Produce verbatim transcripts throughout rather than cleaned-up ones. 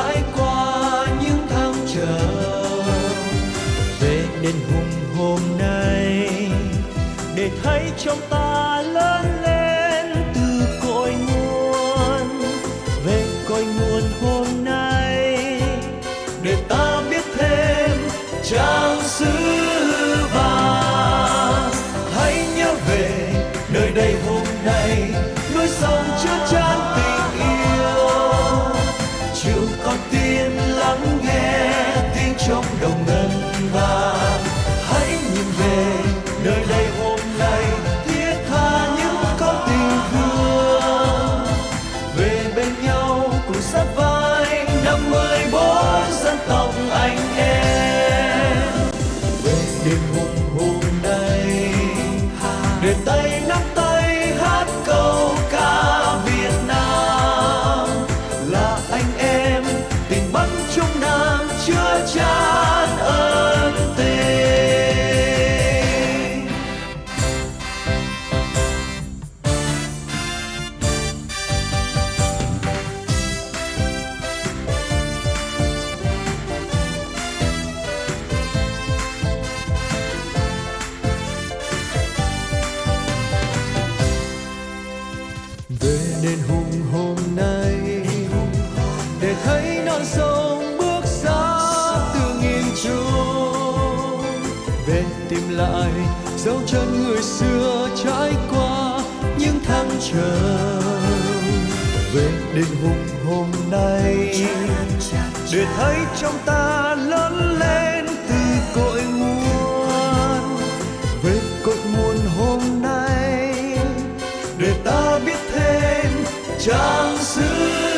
trải qua những tháng chờ. Về đền Hùng hôm nay để thấy trong ta lớn lên từ cội nguồn. Về cội nguồn hôm nay để ta biết thêm trang sử vàng. Hãy nhớ về nơi đây hôm nay, núi sông chứa chan tình yêu. Chiều con tim lắng nghe tiếng trong đồng ngân vang. Hãy nhìn về nơi đây hôm nay, thiết tha những câu tình thương. Về bên nhau cùng sát vai năm mươi bốn dân tộc anh em. Về đêm hùng hôm nay để tay nắm tay hát câu ca Việt Nam. Là anh em tình Bắc Trung Nam chứa chan ân tình. Về đền Hùng hôm nay để thấy non sông bước xa từ nghìn trùng. Về tìm lại dấu chân người xưa trải qua những tháng chờ. Về đền Hùng hôm nay để thấy trong ta lớn lên từ cội nguồn. Về cội nguồn hôm nay để ta biết thêm trang sử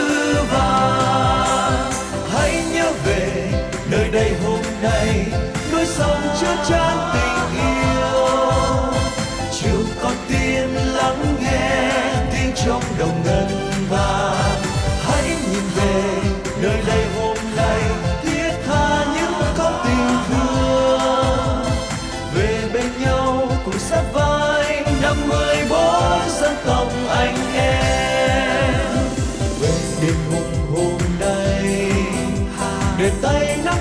vàng. Hãy nhớ về nơi đây hôm nay, núi sông chứa chan tình yêu. Chiều con tim lắng nghe tiếng trong đồng ngân vang. Hãy nhìn về nơi đây hôm nay, thiết tha những câu tình thương. Về bên nhau cùng sát vai năm mươi bốn dân tộc anh em. Về đêm hùng hôm nay để tay nắm